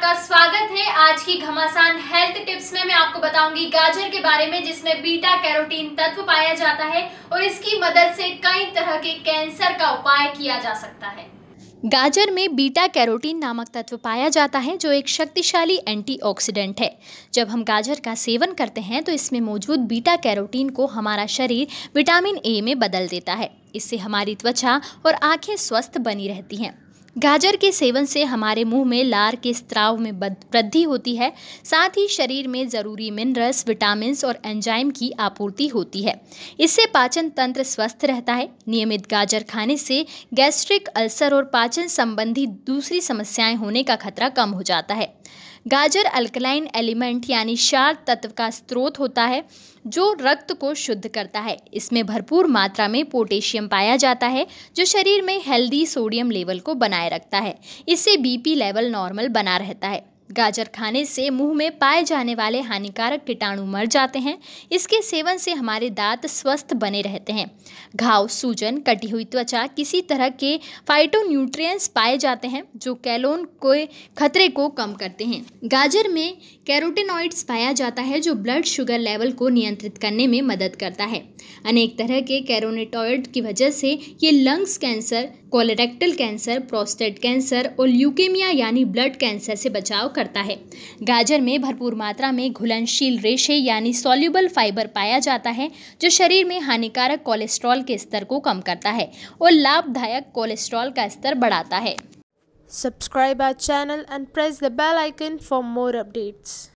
आपका स्वागत है। आज की घमासान हेल्थ टिप्स में मैं आपको बताऊंगी गाजर के बारे में, जिसमें बीटा कैरोटीन तत्व पाया जाता है और इसकी मदद से कई तरह के कैंसर का उपाय किया जा सकता है। गाजर में बीटा कैरोटीन नामक तत्व पाया जाता है जो एक शक्तिशाली एंटीऑक्सीडेंट है। जब हम गाजर का सेवन करते हैं तो इसमें मौजूद बीटा कैरोटीन को हमारा शरीर विटामिन ए में बदल देता है। इससे हमारी त्वचा और आंखें स्वस्थ बनी रहती हैं। गाजर के सेवन से हमारे मुंह में लार के स्त्राव में वृद्धि होती है। साथ ही शरीर में ज़रूरी मिनरल्स, विटामिन्स और एंजाइम की आपूर्ति होती है। इससे पाचन तंत्र स्वस्थ रहता है। नियमित गाजर खाने से गैस्ट्रिक अल्सर और पाचन संबंधी दूसरी समस्याएं होने का खतरा कम हो जाता है। गाजर अल्कलाइन एलिमेंट यानी क्षार तत्व का स्रोत होता है जो रक्त को शुद्ध करता है। इसमें भरपूर मात्रा में पोटेशियम पाया जाता है जो शरीर में हेल्दी सोडियम लेवल को बनाए रखता है। इससे बीपी लेवल नॉर्मल बना रहता है। गाजर खाने से मुंह में पाए जाने वाले हानिकारक कीटाणु मर जाते हैं। इसके सेवन से हमारे दांत स्वस्थ बने रहते हैं। घाव, सूजन, कटी हुई त्वचा, किसी तरह के फाइटोन्यूट्रिएंट्स पाए जाते हैं जो कैलोन के खतरे को कम करते हैं। गाजर में कैरोटेनॉइड्स पाया जाता है जो ब्लड शुगर लेवल को नियंत्रित करने में मदद करता है। अनेक तरह के कैरोटेनॉइड की वजह से ये lungs cancer, colorectal cancer, prostate cancer और ल्यूकेमिया यानी ब्लड कैंसर से बचाव करता है। गाजर में भरपूर मात्रा में घुलनशील रेशे यानी सॉल्युबल फाइबर पाया जाता है जो शरीर में हानिकारक कोलेस्ट्रॉल के स्तर को कम करता है और लाभदायक कोलेस्ट्रॉल का स्तर बढ़ाता है। Subscribe our channel and press the bell icon for more updates.